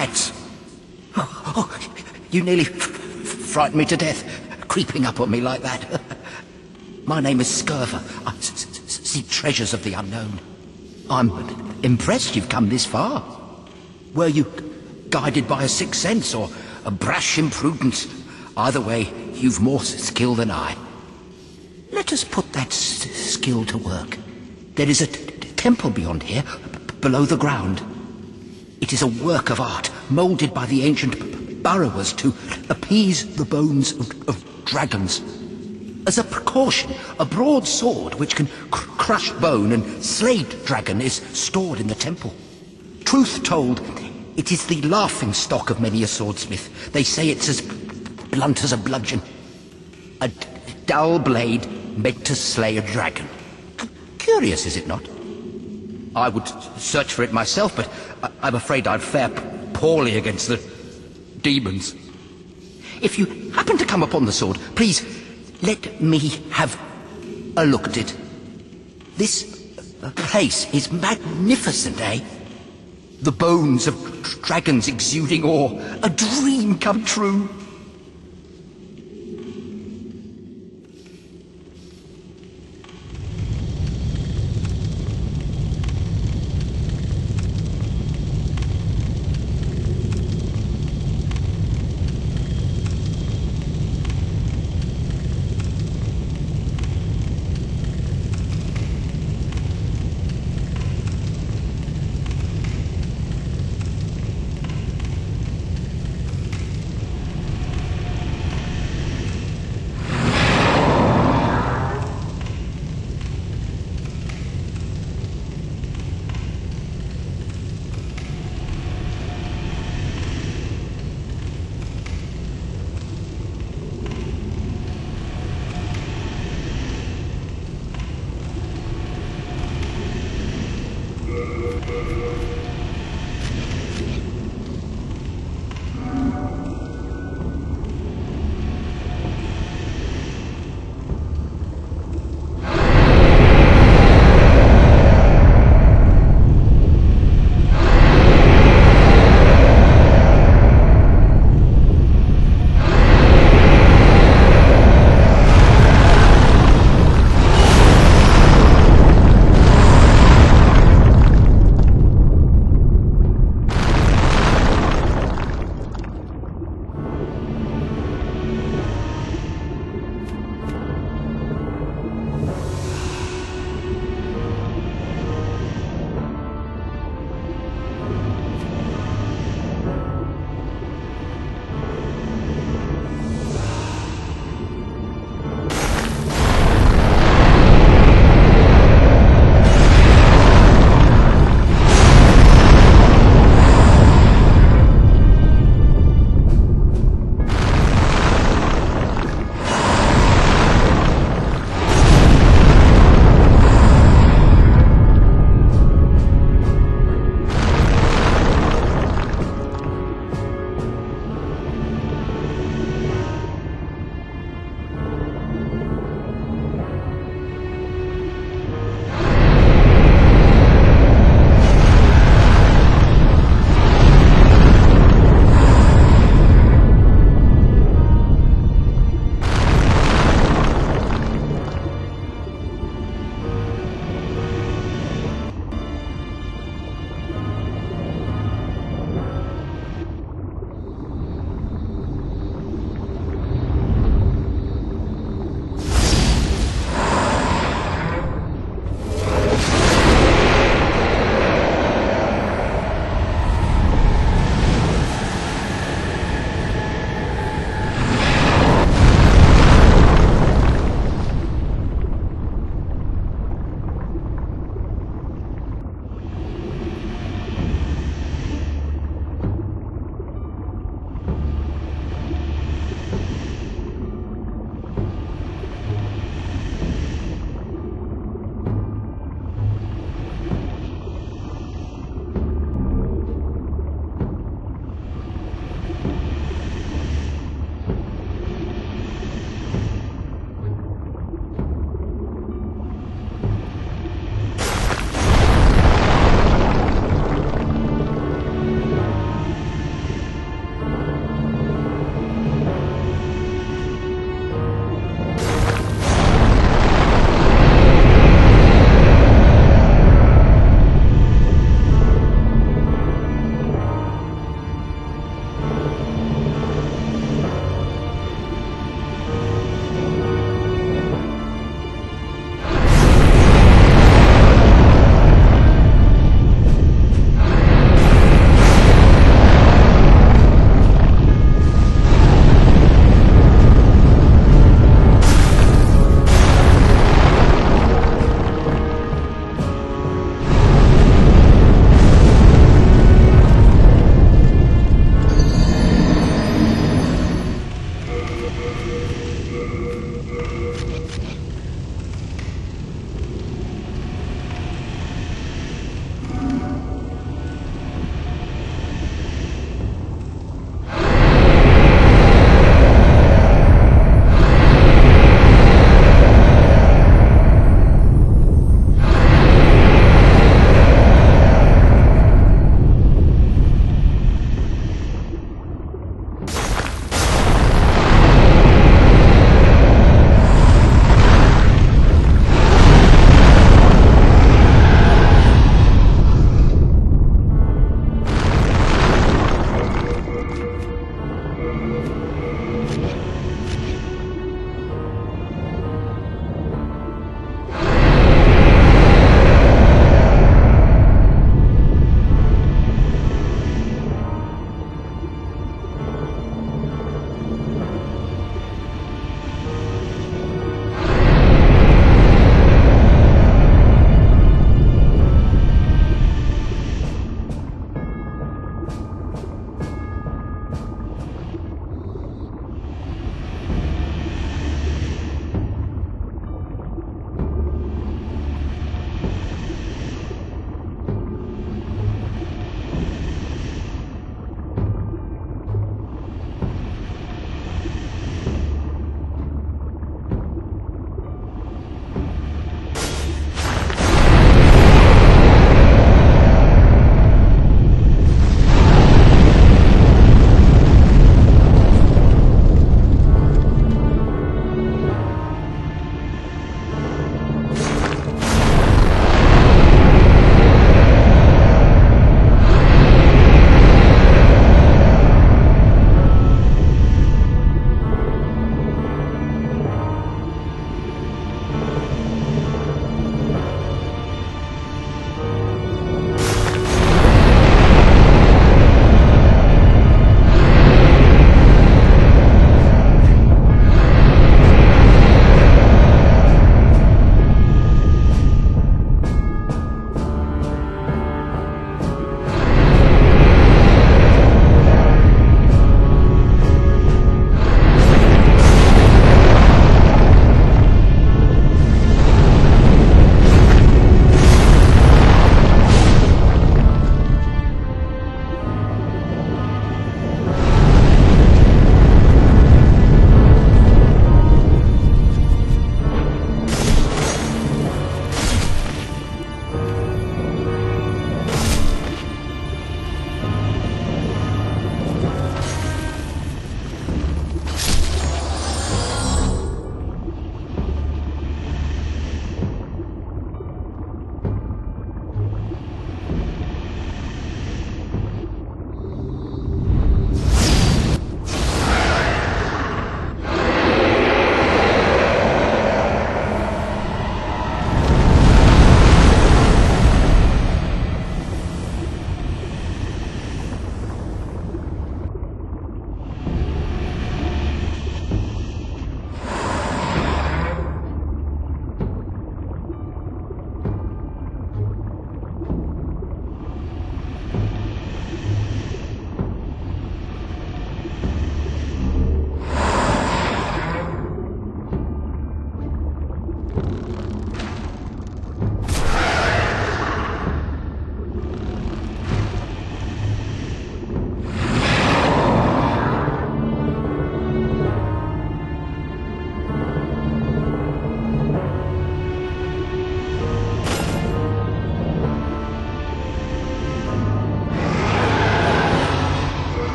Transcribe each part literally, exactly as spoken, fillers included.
rats! Oh, oh, you nearly f frightened me to death, creeping up on me like that. My name is Scurver. I s -s seek treasures of the unknown. I'm impressed you've come this far. Were you guided by a sixth sense or a brash imprudence? Either way, you've more skill than I. Let us put that s skill to work. There is a t temple beyond here, below the ground. It is a work of art, moulded by the ancient burrowers to appease the bones of, of dragons. As a precaution, a broad sword which can cr crush bone and slay dragon is stored in the temple. Truth told, it is the laughing stock of many a swordsmith. They say it's as blunt as a bludgeon. A d dull blade meant to slay a dragon. C curious, is it not? I would search for it myself, but I I'm afraid I'd fare poorly against the demons. If you happen to come upon the sword, please let me have a look at it. This place is magnificent, eh? The bones of dragons exuding awe, a dream come true.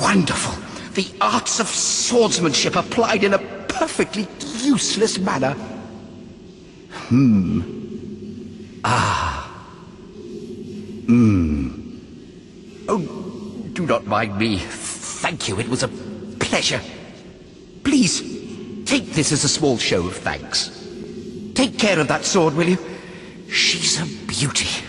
wonderful. The arts of swordsmanship applied in a perfectly useless manner. Hmm. Ah. Hmm. Oh, do not mind me. Thank you, it was a pleasure. Please, take this as a small show of thanks. Take care of that sword, will you? She's a beauty.